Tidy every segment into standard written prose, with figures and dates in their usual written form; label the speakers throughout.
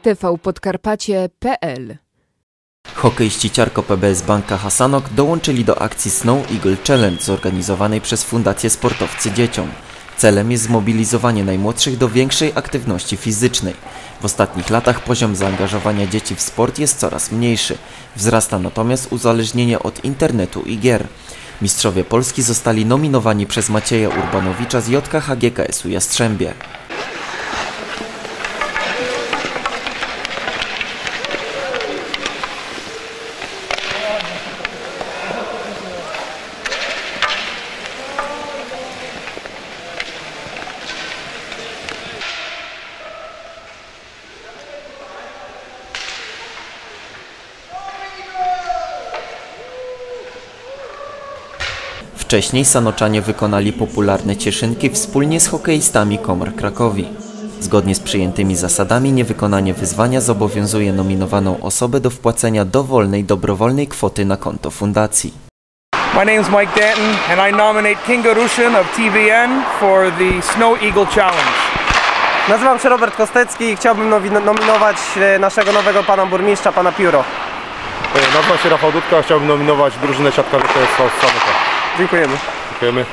Speaker 1: tvpodkarpacie.pl.
Speaker 2: Hokeiści Ciarko PBS Banka Hasanok dołączyli do akcji Snow Eagle Challenge zorganizowanej przez Fundację Sportowcy Dzieciom. Celem jest zmobilizowanie najmłodszych do większej aktywności fizycznej. W ostatnich latach poziom zaangażowania dzieci w sport jest coraz mniejszy. Wzrasta natomiast uzależnienie od internetu i gier. Mistrzowie Polski zostali nominowani przez Macieja Urbanowicza z JKHGKS-u Jastrzębie. Wcześniej sanoczanie wykonali popularne cieszynki wspólnie z hokeistami Komar Krakowi. Zgodnie z przyjętymi zasadami niewykonanie wyzwania zobowiązuje nominowaną osobę do wpłacenia dowolnej, dobrowolnej kwoty na konto fundacji.
Speaker 3: My name is Mike Danton and I nominate Kinga Rushin of TVN for the Snow Eagle Challenge.
Speaker 4: Nazywam się Robert Kostecki i chciałbym nominować naszego nowego pana burmistrza, pana Pióro.
Speaker 5: Nazywam się Rafał Dudka, chciałbym nominować drużynę siatkarzy PSV Sanoka.
Speaker 4: Dziękujemy.
Speaker 5: Dziękujemy.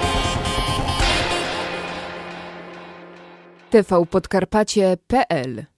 Speaker 1: tvpodkarpacie.pl